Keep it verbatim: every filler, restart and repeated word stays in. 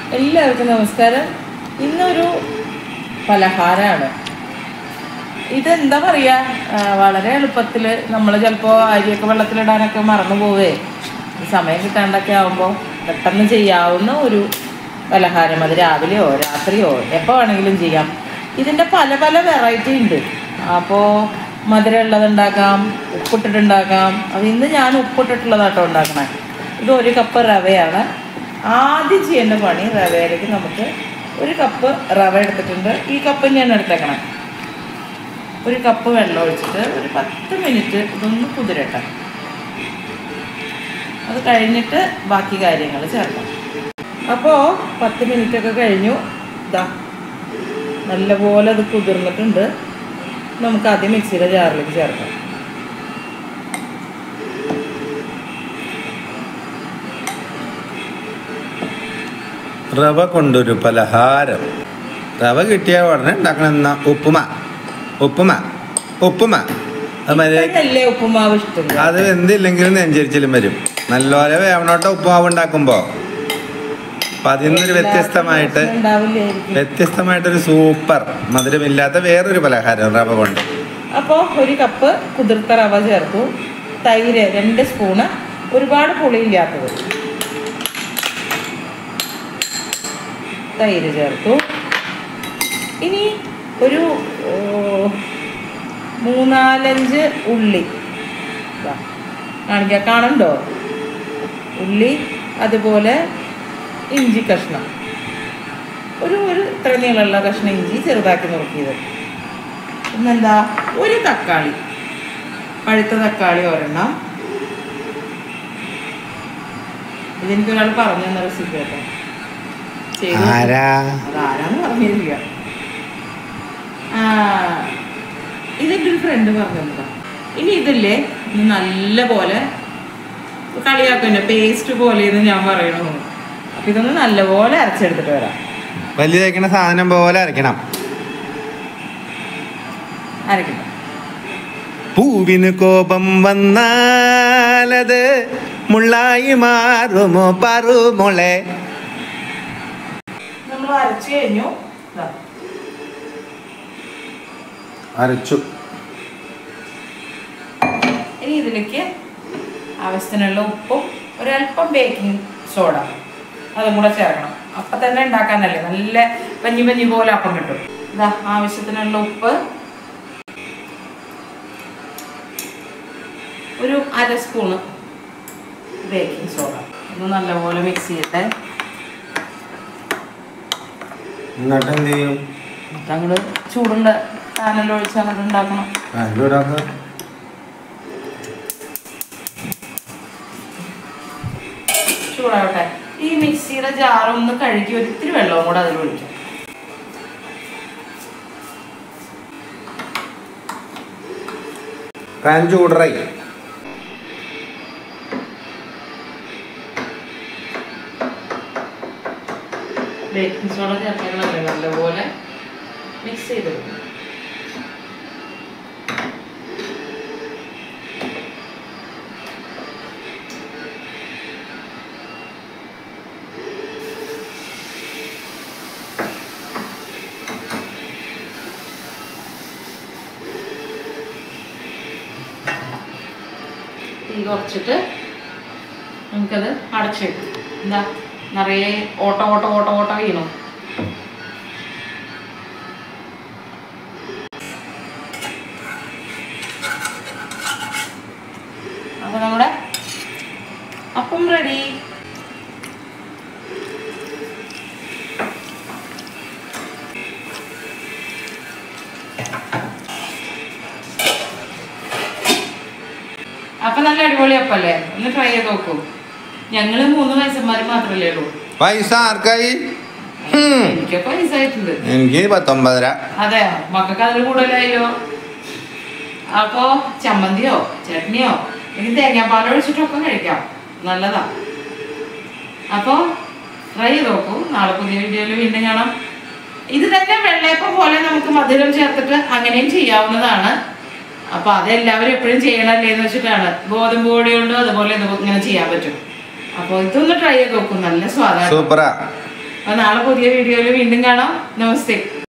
എല്ലാവർക്കും നമസ്കാരം. ഇന്നൊരു പലഹാരമാണ്. ഇതെന്താ പറയുക, വളരെ എളുപ്പത്തിൽ നമ്മൾ ചിലപ്പോൾ അരിയൊക്കെ വെള്ളത്തിലിടാനൊക്കെ മറന്നു പോവേ, സമയം കിട്ടാണ്ടൊക്കെ ആകുമ്പോൾ പെട്ടെന്ന് ചെയ്യാവുന്ന ഒരു പലഹാരം. അത് രാവിലെയോ രാത്രിയോ എപ്പോൾ വേണമെങ്കിലും ചെയ്യാം. ഇതിൻ്റെ പല പല വെറൈറ്റി ഉണ്ട്. അപ്പോൾ മധുരമുള്ളതുണ്ടാക്കാം, ഉപ്പിട്ടിട്ടുണ്ടാക്കാം. അപ്പോൾ ഇന്ന് ഞാൻ ഉപ്പിട്ടിട്ടുള്ളതാട്ടോ ഉണ്ടാക്കണേ. ഇത് ഒരു കപ്പ് റവയാണ്. ആദ്യം ചെയ്യേണ്ട പണി, റവയിലേക്ക് നമുക്ക് ഒരു കപ്പ് റവ എടുത്തിട്ടുണ്ട്. ഈ കപ്പ് ഞാൻ എടുത്തേക്കണം. ഒരു കപ്പ് വെള്ളം ഒഴിച്ചിട്ട് ഒരു പത്ത് മിനിറ്റ് ഇതൊന്ന് കുതിരട്ടെ. അത് കഴിഞ്ഞിട്ട് ബാക്കി കാര്യങ്ങൾ ചേർക്കാം. അപ്പോൾ പത്ത് മിനിറ്റൊക്കെ കഴിഞ്ഞു. ഇതാ നല്ലപോലെ അത് കുതിർന്നിട്ടുണ്ട്. നമുക്ക് ആദ്യം മിക്സിയുടെ ജാറിലേക്ക് ചേർക്കാം. റവ കൊണ്ടൊരു പലഹാരം. റവ കിട്ടിയ ഉടനെ ഉണ്ടാക്കണം. എന്നാ ഉപ്പുമ ഉപ്പുമ ഉപ്പുമ ഉപ്പുമാവ് ഇഷ്ടം. അത് എന്തില്ലെങ്കിലും നെഞ്ചരിച്ചിലും വരും. നല്ലപോലെ വേവണോട്ട ഉപ്പുമാവ് ഉണ്ടാക്കുമ്പോൾ അപ്പം അതിൽ നിന്നൊരു വ്യത്യസ്തമായിട്ട് വ്യത്യസ്തമായിട്ടൊരു സൂപ്പർ മധുരമില്ലാത്ത വേറൊരു പലഹാരം റവ കൊണ്ട്. അപ്പോൾ ഒരു കപ്പ് കുതിർത്ത റവ ചേർത്തു. തൈര് രണ്ട് സ്പൂണ്, ഒരുപാട് പുളിയില്ലാത്തത് തൈര് ചേർത്തു. ഇനി ഒരു മൂന്നാലഞ്ച് ഉള്ളി കാണിക്കാം, കാണുന്നുണ്ടോ? ഉള്ളി, അതുപോലെ ഇഞ്ചി കഷ്ണം, ഒരു ഒരു ഇത്ര നീളമുള്ള കഷ്ണം ഇഞ്ചി ചെറുതാക്കി നുറുക്കിയത്. പിന്നെന്താ, ഒരു തക്കാളി, പഴുത്ത തക്കാളി ഒരെണ്ണം. ഇതെനിക്കൊരാൾ പറഞ്ഞു തന്ന റെസിപ്പി കേട്ടോ. അതാരാന്ന് പറഞ്ഞില്ല. ആ ഇതെൻ്റെ ഒരു ഫ്രണ്ട് പറഞ്ഞതാ. ഇനി ഇതില്ലേ നല്ല പോലെ കളിയാക്കണ്ട, പേസ്റ്റ് പോലെയെന്ന് ഞാൻ പറയണു. അപ്പൊ ഇതൊന്ന് നല്ലപോലെ അരച്ചെടുത്തിട്ട് വരാം. വലിയ തേക്കണ സാധനം പോലെ അരക്കണം. അരക്കണം. പൂവിന് കോപം വന്നാലത് മുള്ളായി മാറുമോ പറുമോളെ. നമ്മൾ അരച്ചു കഴിഞ്ഞു. അരച്ചു. ഇനി ഇതിലേക്ക് ആവശ്യത്തിനുള്ള ഉപ്പും ഒരല്പം ബേക്കിംഗ് സോഡ അതും കൂടെ ചേർക്കണം. അപ്പം തന്നെ ഉണ്ടാക്കാനല്ലേ, നല്ല പഞ്ഞി പഞ്ഞി പോലെ അപ്പം കിട്ടും. ഇതാ ആവശ്യത്തിനുള്ള ഉപ്പ്, ഒരു അര സ്പൂണ് ബേക്കിംഗ് സോഡ. ഒന്ന് നല്ലപോലെ മിക്സ് ചെയ്യട്ടെ. എന്നിട്ട് എന്ത് ചെയ്യും? അങ്ങോട്ട് ചൂടുള്ള പാനൽ ഒഴിച്ച് അങ്ങോട്ട് ഉണ്ടാക്കണം. ചൂടാവട്ടെ. ഈ മിക്സിയുടെ ജാറൊന്ന് കഴുകി ഒരിത്തിരി വെള്ളവും കൂടെ അതിൽ ഒഴിക്കാം. പാൻ ചൂടായി. ബേക്കിംഗ് സോഡ ചേർക്കാനല്ലേ നല്ലപോലെ മിക്സ് ചെയ്ത് വെക്കണം. തീ കുറച്ചിട്ട് നമുക്കത് അടച്ചു വെക്കും. എന്താ നിറയെ ഓട്ട ഓട്ട ഓട്ട ഓട്ട വീണു. അപ്പൊ നമ്മുടെ അപ്പം റെഡി. അപ്പൊ നല്ല അടിപൊളി അപ്പല്ലേ, ഒന്ന് ട്രൈ ചെയ്ത് നോക്കൂ. ഞങ്ങള് മൂന്ന് വയസ്സന്മാര് മാത്രല്ലേ ഉള്ളൂ. പൈസ ആർക്കായി? എനിക്കൊക്കെ വയസ്സായിട്ടുണ്ട്. എനിക്ക് പത്തൊമ്പതര. അതെ, മക്കൾക്ക് അതിൽ കൂടുതലായല്ലോ. അപ്പോ ചമ്മന്തിയോ ചട്നിയോ എനിക്ക് തേങ്ങാപ്പാൽ ഒഴിച്ചിട്ടൊക്കെ കഴിക്കാം, നല്ലതാ. അപ്പോ ട്രൈ ചെയ്ത് നോക്കൂ. നാളെ പുതിയ വീഡിയോയിൽ വീണ്ടും കാണാം. ഇത് തന്നെ വെള്ളയപ്പം പോലെ നമുക്ക് മധുരം ചേർത്തിട്ട് അങ്ങനെയും ചെയ്യാവുന്നതാണ്. അപ്പൊ അതെല്ലാവരും എപ്പോഴും ചെയ്യണല്ലേ എന്ന് വെച്ചിട്ടാണ്. ഗോതമ്പ് പൊടി കൊണ്ട് അതുപോലെ ഇങ്ങനെ ചെയ്യാൻ പറ്റും. അപ്പോൾ ഇതൊന്ന് ട്രൈ ചെയ്ത് നോക്കും, നല്ല സ്വാദാണ്. സൂപ്പറാ. അപ്പൊ നാളെ പുതിയ വീഡിയോയിൽ വീണ്ടും കാണാം. നമസ്തേ.